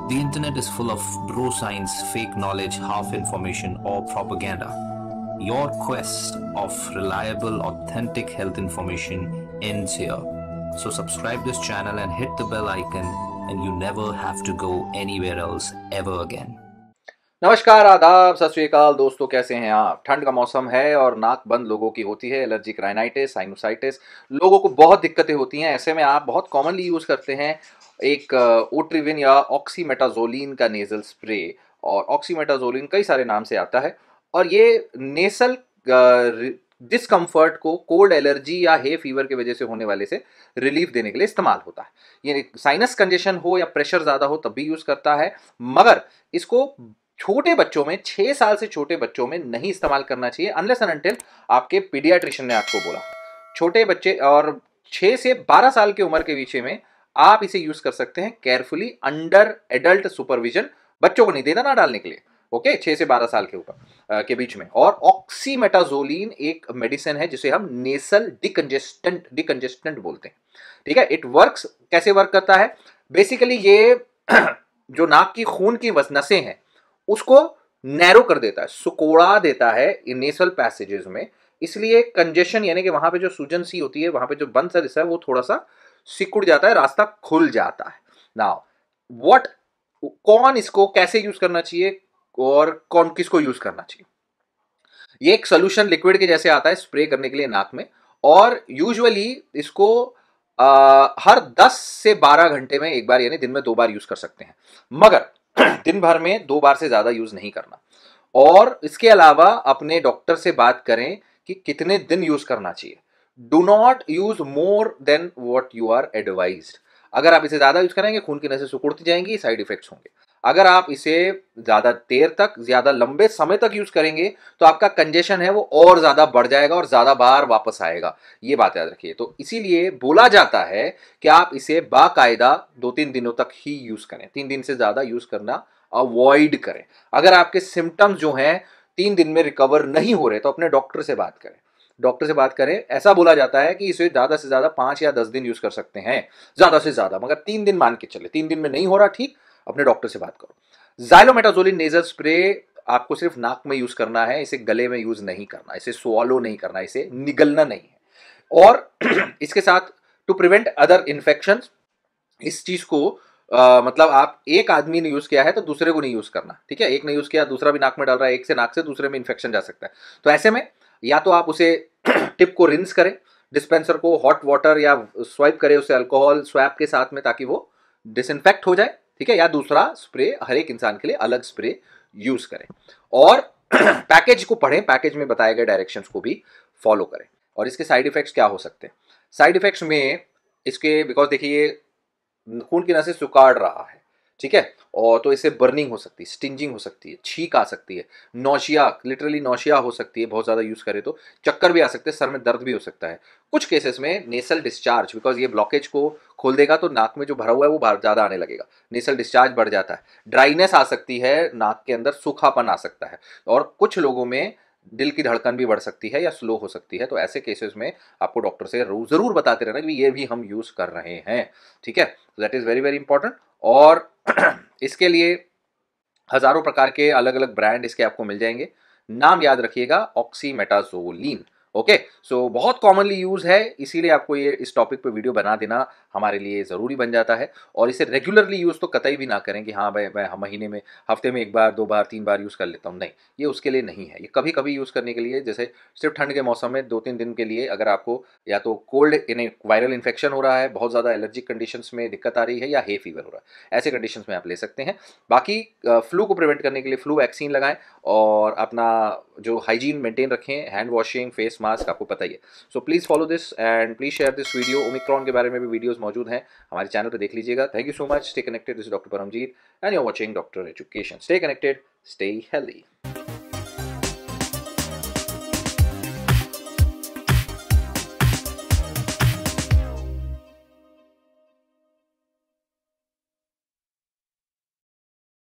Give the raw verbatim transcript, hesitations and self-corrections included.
The internet is full of bro science, fake knowledge, half information, or propaganda. Your quest of reliable, authentic health information ends here. So subscribe this channel and hit the bell icon, and you never have to go anywhere else ever again. नमस्कार, आदाब, सत श्री अकाल दोस्तों, कैसे हैं आप। ठंड का मौसम है और नाक बंद लोगों की होती है, एलर्जिक राइनाइटिस, साइनोसाइटिस, लोगों को बहुत दिक्कतें होती हैं। ऐसे में आप बहुत कॉमनली यूज़ करते हैं एक ओट्रिविन या ऑक्सीमेटाजोलिन का नेजल स्प्रे। और ऑक्सीमेटाजोलिन कई सारे नाम से आता है और ये नेसल डिस्कम्फर्ट को कोल्ड एलर्जी या हे फीवर की वजह से होने वाले से रिलीफ देने के लिए इस्तेमाल होता है। ये साइनस कंजेशन हो या प्रेशर ज़्यादा हो तब भी यूज़ करता है, मगर इसको छोटे बच्चों में, छह साल से छोटे बच्चों में नहीं इस्तेमाल करना चाहिए अनलेस एंड अनटिल आपके पीडियाट्रिशियन ने आपको बोला। छोटे बच्चे और छह से बारह साल की उम्र के बीच में आप इसे यूज कर सकते हैं केयरफुली अंडर एडल्ट सुपरविजन। बच्चों को नहीं देना ना डालने के लिए, ओके, छह से बारह साल के ऊपर के बीच में। और ऑक्सीमेटाजोलिन एक मेडिसिन है जिसे हम नेसल डिकंजेस्टेंट डिकंजेस्टेंट बोलते हैं, ठीक है। इट वर्क्स, कैसे वर्क करता है? बेसिकली ये जो नाक की खून की नसें हैं उसको नैरो कर देता है, सुकोड़ा देता है इन नेसल पैसेजेस में। इसलिए कंजेशन यानी कि वहां पे जो सूजन सी होती है, वहां पे जो बंद सा हिस्सा है वो थोड़ा सा सिकुड़ जाता है, रास्ता खुल जाता है। नाउ व्हाट, कौन इसको कैसे यूज करना चाहिए और कौन किसको यूज करना चाहिए? ये एक सोल्यूशन लिक्विड के जैसे आता है स्प्रे करने के लिए नाक में, और यूजुअली इसको आ, हर दस से बारह घंटे में एक बार यानी दिन में दो बार यूज कर सकते हैं, मगर दिन भर में दो बार से ज्यादा यूज नहीं करना। और इसके अलावा अपने डॉक्टर से बात करें कि कितने दिन यूज करना चाहिए। Do not use more than what you are advised. अगर आप इसे ज्यादा यूज करेंगे खून की नसें सिकुड़ती जाएंगी, साइड इफेक्ट्स होंगे। अगर आप इसे ज्यादा देर तक, ज्यादा लंबे समय तक यूज करेंगे तो आपका कंजेशन है वो और ज्यादा बढ़ जाएगा और ज्यादा बार वापस आएगा। ये बात याद रखिए। तो इसीलिए बोला जाता है कि आप इसे बाकायदा दो तीन दिनों तक ही यूज करें, तीन दिन से ज्यादा यूज करना अवॉइड करें। अगर आपके सिम्टम्स जो हैं तीन दिन में रिकवर नहीं हो रहे तो अपने डॉक्टर से बात करें, डॉक्टर से बात करें। ऐसा बोला जाता है कि इसे ज्यादा से ज्यादा पांच या दस दिन यूज कर सकते हैं, ज्यादा से ज्यादा, मगर तीन दिन मान के चले। तीन दिन में नहीं हो रहा, ठीक, अपने डॉक्टर से बात करो। xylometazoline नेजल स्प्रे आपको सिर्फ नाक में यूज करना है, इसे गले में यूज नहीं करना, इसे स्वॉलो नहीं करना, इसे निगलना नहीं है। और इसके साथ टू प्रिवेंट अदर इन्फेक्शंस, इस चीज को आ, मतलब आप एक आदमी ने यूज किया है तो दूसरे को नहीं यूज करना, ठीक है। एक ने यूज किया, दूसरा भी नाक में डाल रहा है, एक से नाक से दूसरे में इन्फेक्शन जा सकता है। तो ऐसे में या तो आप उसे टिप को रिंस करें, डिस्पेंसर को हॉट वाटर या स्वाइप करें उसे अल्कोहल स्वैप के साथ में ताकि वो डिसइंफेक्ट हो जाए, ठीक है। या दूसरा स्प्रे हर एक इंसान के लिए अलग स्प्रे यूज करें। और पैकेज को पढ़ें, पैकेज में बताए गए डायरेक्शंस को भी फॉलो करें। और इसके साइड इफेक्ट्स क्या हो सकते हैं? साइड इफेक्ट्स में इसके, बिकॉज देखिए खून की नसें सुकाड़ रहा है, ठीक है, और तो इससे बर्निंग हो सकती है, स्टिंजिंग हो सकती है, छींक आ सकती है, नौशिया, लिटरली नौशिया हो सकती है, बहुत ज़्यादा यूज़ करे तो चक्कर भी आ सकते हैं, सर में दर्द भी हो सकता है। कुछ केसेस में नेसल डिस्चार्ज, बिकॉज ये ब्लॉकेज को खोल देगा तो नाक में जो भरा हुआ है वो बाहर ज़्यादा आने लगेगा, नेसल डिस्चार्ज बढ़ जाता है, ड्राइनेस आ सकती है, नाक के अंदर सूखापन आ सकता है, और कुछ लोगों में दिल की धड़कन भी बढ़ सकती है या स्लो हो सकती है। तो ऐसे केसेस में आपको डॉक्टर से जरूर बताते रहना कि ये भी हम यूज कर रहे हैं, ठीक है। That is very very important. और इसके लिए हजारों प्रकार के अलग अलग ब्रांड इसके आपको मिल जाएंगे। नाम याद रखिएगा, ऑक्सीमेटाजोलिन, ओके। सो बहुत कॉमनली यूज है, इसीलिए आपको ये इस टॉपिक पे वीडियो बना देना हमारे लिए ज़रूरी बन जाता है। और इसे रेगुलरली यूज़ तो कतई भी ना करें कि हाँ भाई मैं महीने में, हफ्ते में एक बार, दो बार, तीन बार यूज़ कर लेता हूँ, नहीं, ये उसके लिए नहीं है। ये कभी कभी यूज़ करने के लिए, जैसे सिर्फ ठंड के मौसम में दो तीन दिन के लिए, अगर आपको या तो कोल्ड यानी वायरल इन्फेक्शन हो रहा है, बहुत ज़्यादा एलर्जिक कंडीशंस में दिक्कत आ रही है, या हे फीवर हो रहा है, ऐसे कंडीशंस में आप ले सकते हैं। बाकी फ्लू को प्रिवेंट करने के लिए फ्लू वैक्सीन लगाएं और अपना जो हाइजीन मेंटेन रखें, हैंड वॉशिंग, फेस मास्क, आपको पता ही है। So please follow this and please share this video. Omicron के बारे में भी वीडियोस मौजूद हैं, हमारे चैनल पर देख लीजिएगा। Thank you so much. Stay connected, this is doctor Paramjeet and you are watching doctor education. Stay connected, stay healthy.